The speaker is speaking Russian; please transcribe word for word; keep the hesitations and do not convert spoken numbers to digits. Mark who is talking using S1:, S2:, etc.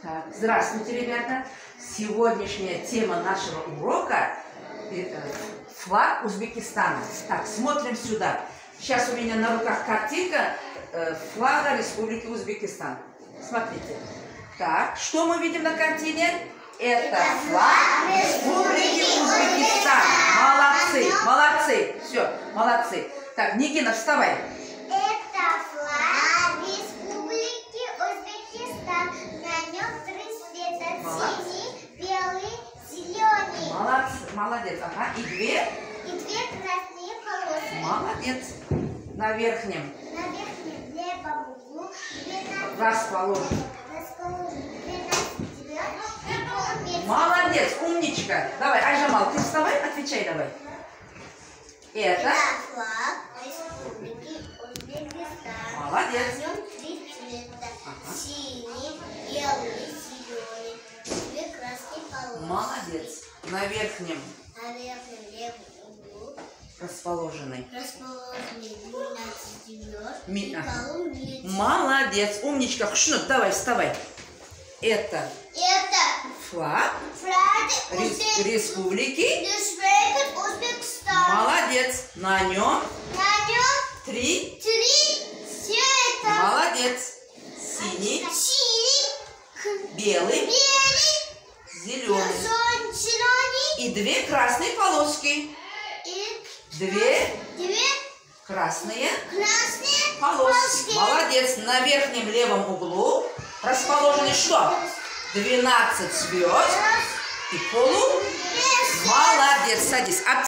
S1: Так, здравствуйте, ребята! Сегодняшняя тема нашего урока – флаг Узбекистана. Так, смотрим сюда. Сейчас у меня на руках картинка флага Республики Узбекистан. Смотрите. Так, что мы видим на картине? Это флаг Республики Узбекистан. Молодцы, молодцы. Все, молодцы. Так, Нигина, вставай.
S2: Это флаг Республики Узбекистан. На нем три цвета: синий, белый, зеленый.
S1: Молодцы, молодец. Ага, и две?
S2: И две красные полосы.
S1: Молодец. На верхнем.
S2: На верхнем левом углу двенадцать
S1: Расположен.
S2: расположено двенадцать звезд и полумесяц.
S1: Молодец, умничка. Давай, Айжамал, ты вставай, отвечай давай. Это?
S2: флаг Республики Узбекистан.
S1: Молодец.
S2: На нем три цвета:
S1: Ага.
S2: синий, белый, зеленый. Две красные полосы.
S1: Молодец. На верхнем
S2: На верхнем левом углу
S1: расположенный.
S2: расположены двенадцать звезд
S1: Ми-
S2: и
S1: ага.
S2: полумесяц.
S1: Молодец, умничка. Хушнук, давай, вставай. Это
S2: Это
S1: флаг
S2: флаг
S1: Рес- Республики.
S2: Республики Узбекистан.
S1: Молодец. На нем
S2: На нем
S1: три.
S2: три цвета:
S1: Молодец. Синий,
S2: синий,
S1: белый,
S2: белый,
S1: зеленый.
S2: зеленый
S1: И две красные полоски.
S2: и
S1: Две
S2: две
S1: красные
S2: красные
S1: полоски. Молодец. На верхнем левом углу расположены что? двенадцать звезд и полу.
S2: полоски.
S1: Молодец. Садись.